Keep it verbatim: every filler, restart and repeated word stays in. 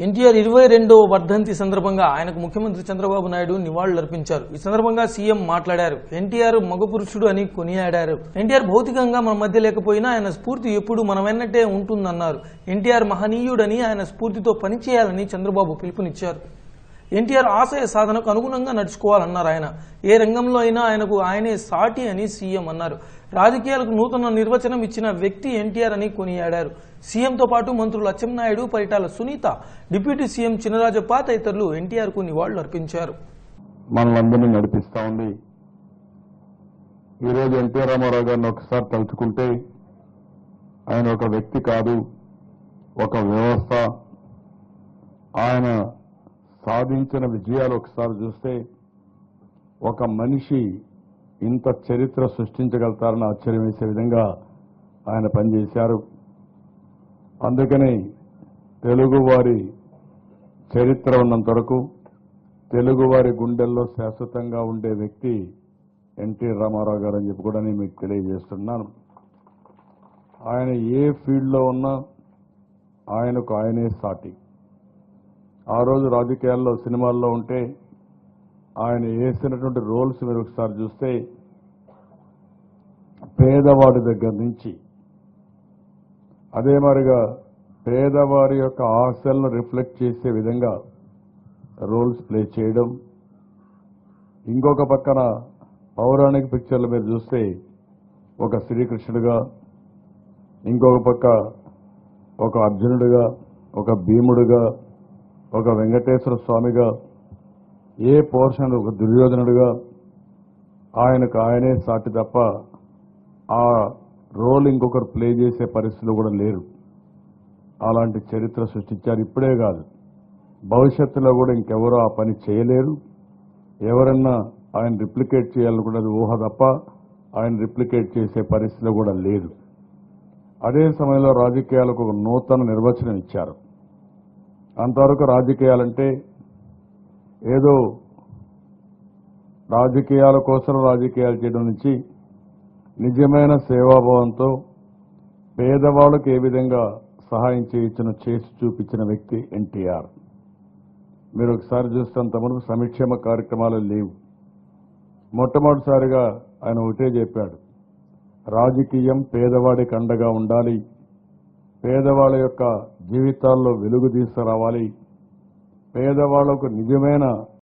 ఎన్టీఆర్ ఇరవై రెండవ వర్ధంతి సందర్భంగా ఆయనకు ముఖ్యమంత్రి చంద్రబాబు నాయుడు నివాళులర్పించారు. ఈ సందర్భంగా సీఎం మాట్లాడారు. ఎన్టీఆర్ మగపురుషుడు అని కొనియాడారు. ఎన్టీఆర్ భౌతికంగా మన మధ్య లేకపోయినా ఆయన స్ఫూర్తి ఎప్పుడు మన వెన్నట్టే ఉంటుందన్నారు. ఎన్టీఆర్ మహనీయుడని ఆయన స్ఫూర్తితో పనిచేయాలని చంద్రబాబు పిలుపునిచ్చారు. ఎన్టీఆర్ ఆశయ సాధనకు అనుగుణంగా నడుచుకోవాలన్నారు ఆయన. ఏ రంగంలో అయినా ఆయనకు ఆయనే సాటి అని సీఎం అన్నారు. రాజకీయాలకు నూతన నిర్వచనం ఇచ్చిన వ్యక్తి ఎన్టీఆర్ అని కొనియాడారు. సీఎంతో పాటు మంత్రులు అచ్చెన్నాయుడు, పరిటాల సునీత, డిప్యూటీ సీఎం చినరాజప్ప తదితరులు ఎన్టీఆర్ కు నివాళులు అర్పించారు. మనలందరినీ నడిపిస్తా ఉంది. ఈరోజు ఎన్టీ రామారావు గారిని ఒకసారి తలుచుకుంటే ఆయన ఒక వ్యక్తి కాదు, ఒక వ్యవస్థ. ఆయన సాధించిన విజయాలు ఒకసారి చూస్తే ఒక మనిషి ఇంత చరిత్ర సృష్టించగలుగుతారని ఆశ్చర్యం వేసే విధంగా ఆయన పనిచేశారు. అందుకని తెలుగువారి చరిత్ర ఉన్నంత వరకు తెలుగువారి గుండెల్లో శాశ్వతంగా ఉండే వ్యక్తి ఎన్టీ రామారావు గారు అని చెప్పి కూడా నేను మీకు తెలియజేస్తున్నాను. ఆయన ఏ ఫీల్డ్లో ఉన్నా ఆయనకు ఆయనే సాటి. ఆ రోజు రాజకీయాల్లో సినిమాల్లో ఉంటే ఆయన వేసినటువంటి రోల్స్ మీరు ఒకసారి చూస్తే పేదవాడి దగ్గర నుంచి అదే మరిగా పేదవారి యొక్క ఆశలను రిఫ్లెక్ట్ చేసే విధంగా రోల్స్ ప్లే చేయడం. ఇంకొక పక్కన పౌరాణిక పిక్చర్లు మీరు చూస్తే ఒక శ్రీకృష్ణుడిగా, ఇంకొక పక్క ఒక అర్జునుడిగా, ఒక భీముడిగా, ఒక వెంకటేశ్వర స్వామిగా, ఏ పోర్షన్ ఒక దుర్యోధనుడిగా ఆయనకు ఆయనే సాటి తప్ప ఆ రోల్ ఇంకొకరు ప్లే చేసే పరిస్థితులు కూడా లేరు. అలాంటి చరిత్ర సృష్టించారు. ఇప్పుడే కాదు, భవిష్యత్తులో కూడా ఇంకెవరూ ఆ పని చేయలేరు. ఎవరన్నా ఆయన రిప్లికేట్ చేయాలనుకున్నది ఊహ తప్ప ఆయన రిప్లికేట్ చేసే పరిస్థితి కూడా లేదు. అదే సమయంలో రాజకీయాలకు ఒక నూతన నిర్వచనం ఇచ్చారు. అంతవరకు రాజకీయాలంటే ఏదో రాజకీయాల కోసం రాజకీయాలు చేయడం నుంచి నిజమైన సేవాభావంతో పేదవాళ్ళకు ఏ విధంగా సహాయం చేయొచ్చునో చేసి చూపించిన వ్యక్తి ఎన్టీఆర్. మీరు ఒకసారి చూస్తే అంతవరకు సంక్షేమ కార్యక్రమాలు లేవు. మొట్టమొదటిసారిగా ఆయన ఒకటే చెప్పాడు, రాజకీయం పేదవాడికి అండగా ఉండాలి, పేదవాళ్ళ యొక్క జీవితాల్లో వెలుగు తీసుకురావాలి, పేదవాళ్లకు నిజమైన